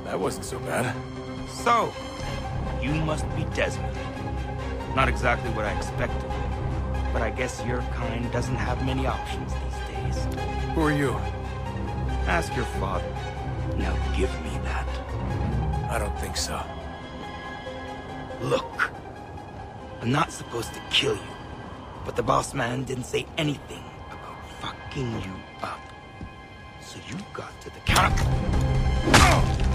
That wasn't so bad. So, you must be Desmond. Not exactly what I expected, but I guess your kind doesn't have many options these days. Who are you? Ask your father. Now give me that. I don't think so. Look, I'm not supposed to kill you, but the boss man didn't say anything about fucking you up. So you got to the counter.